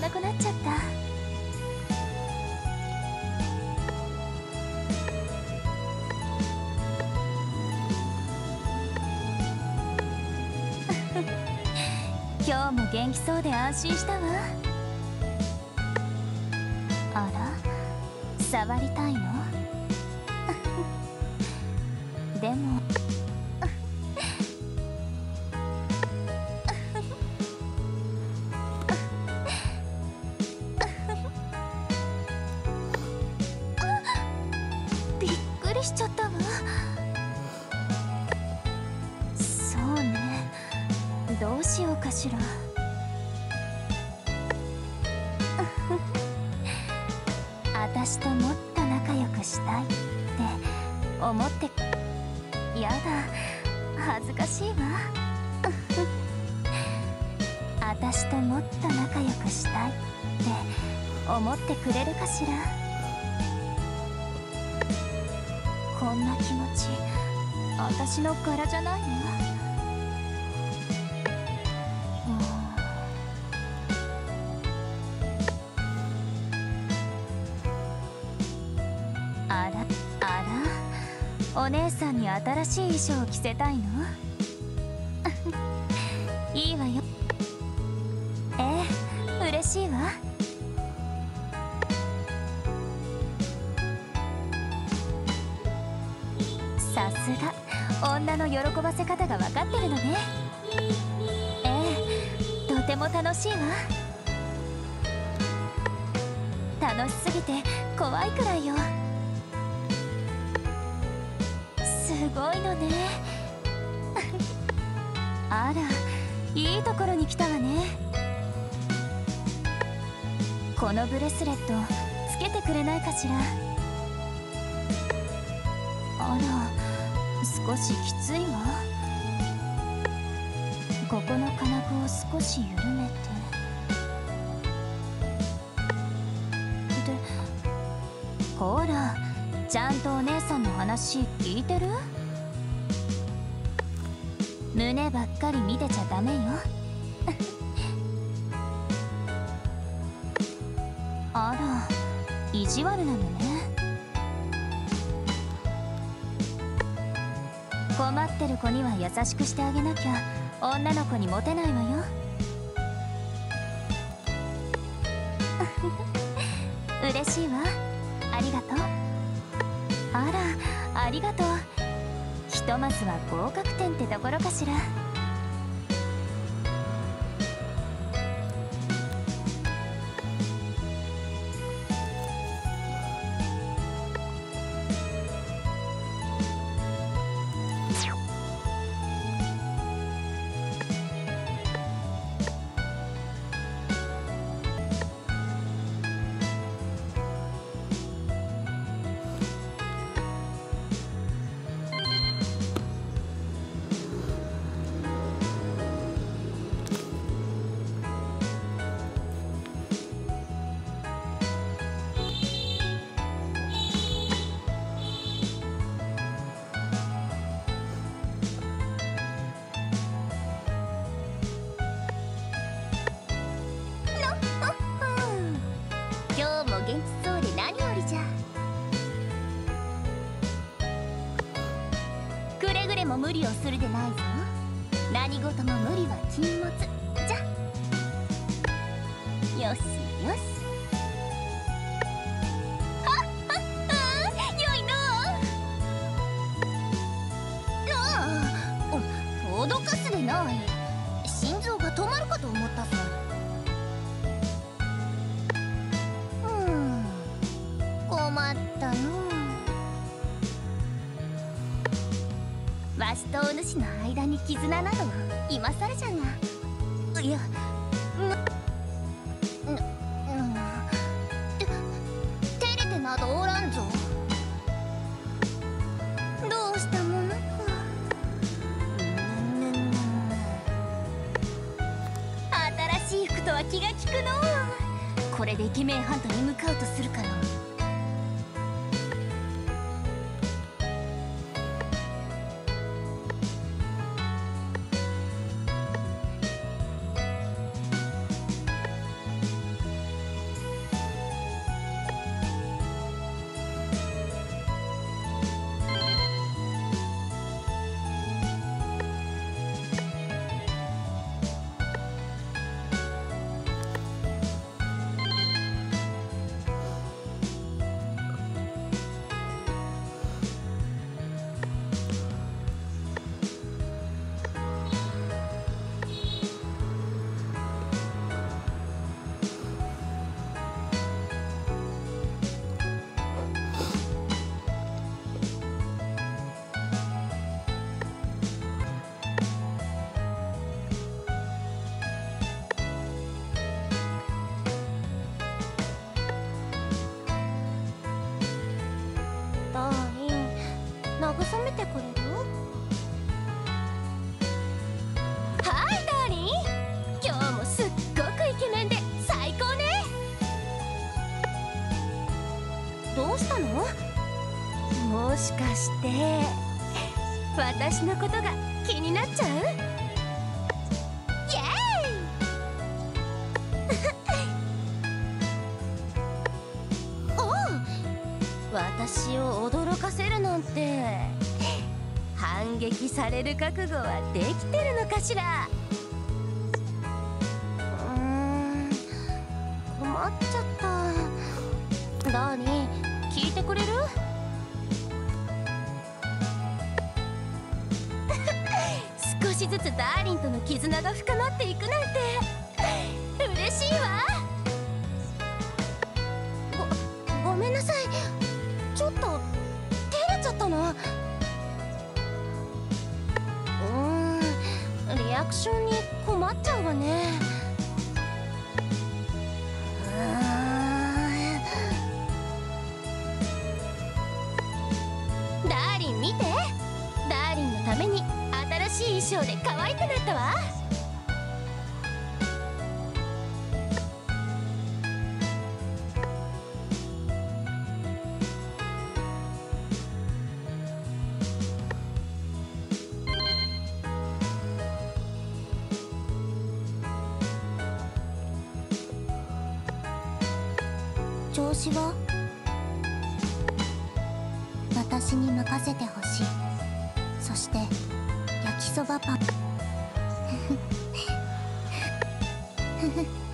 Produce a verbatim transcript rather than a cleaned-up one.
なくなっちゃった。今日も元気そうで安心したわ。あら、触りたいの？でもびっくりしちゃったわ。そうね、どうしようかしら。私ともっと仲良くしたいって思って。やだ、恥ずかしいわ。私ともっと仲良くしたいって思ってくれるかしら。こんな気持ち私の柄じゃないの？あらあら、お姉さんに新しい衣装を着せたいの？いいわよ。ええ、嬉しいわ。さすが女の喜ばせ方が分かってるのね。ええ、とても楽しいわ。楽しすぎて怖いくらいよ。すごいのね。あら、いいところに来たわね。このブレスレットつけてくれないかしら。あら、少しきついわ。ここの金具を少し緩めて。で、ほら、ちゃんとお姉さんの話聞いてる？胸ばっかり見てちゃダメよ。あら、意地悪なのね。困ってる子には優しくしてあげなきゃ女の子にモテないわよ。嬉しいわ。ありがとう。あら、ありがとう。ひとまずは合格点ってところかしら。今日も元気そうで何よりじゃ。くれぐれも無理をするでないぞ。何事も無理は禁物じゃ。よしよし。はっはっは、よいのう。ああ、お脅かすでない。心臓が止まるかと思ったさ。困ったの。わしとお主の間に絆など今更じゃが。いや、な、な、て、照れてなどおらんぞ。どうしたものか。新しい服とは気が利くのう。これでイケメンハントに向かうとするかの。 うしたの？もしかして私のことが気になっちゃう？イエーイおう、私を驚かせるなんて反撃される覚悟はできてるのかしら？うーん、困っちゃった。ダーリン、聞いてくれる？少しずつダーリンとの絆が深まっていくなんて嬉しいわ。ご、ごめんなさい、ちょっと照れちゃったの。うーん、リアクションに困っちゃうわね。うーん、ダーリン見て、ダーリンのために新しい衣装で可愛くなったわ。調子は？私に任せてほしい。そして焼きそばパンふふふふ